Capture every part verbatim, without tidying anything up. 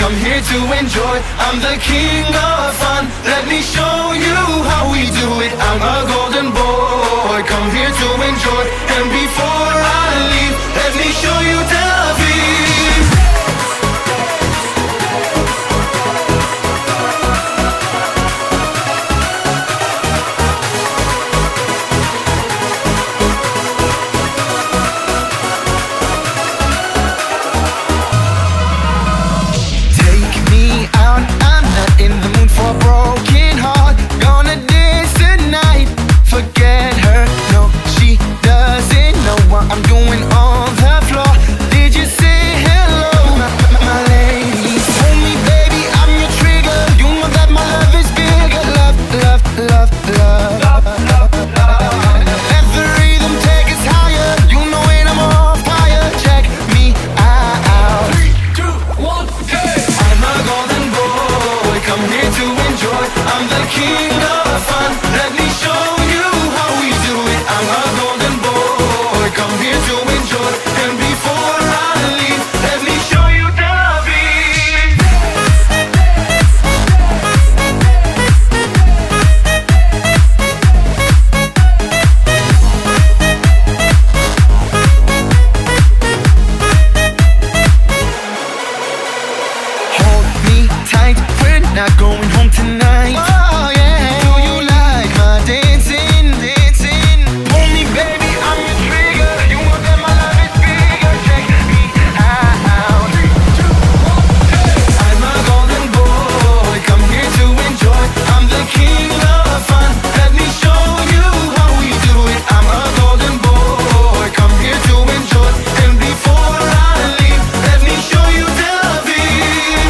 come here to enjoy. I'm the king of fun, let me show you how we do it. I'm a golden boy, come here to enjoy. And before I leave, let me show you Tel Aviv. I'm the king of fun, let me show you how we do it. I'm a golden boy, come here to enjoy. And before I leave, let me show you Tel Aviv. Hold me tight, we're not going home tonight. Oh yeah, do you like my dancing, dancing? Hold me baby, I'm your trigger. You want that my love is bigger. Check me out. Three, two, one, hey. I'm a golden boy, come here to enjoy. I'm the king of fun, let me show you how we do it. I'm a golden boy, come here to enjoy. And before I leave, let me show you Tel Aviv.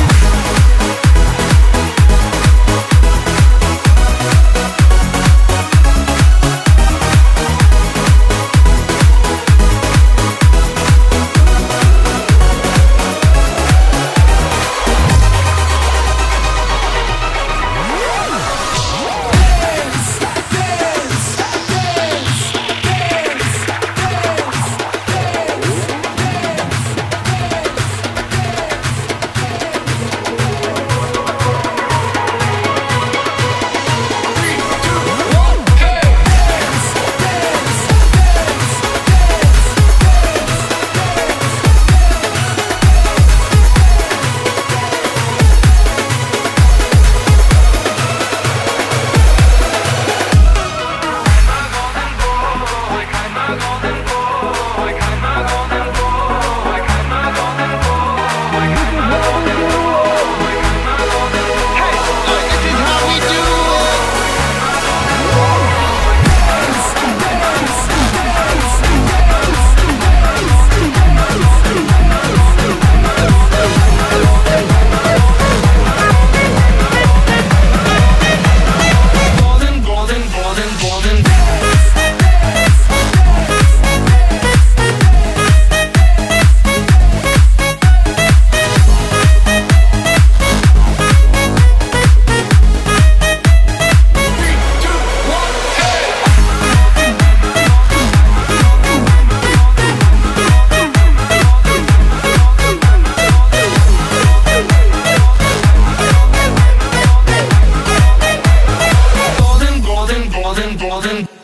Golden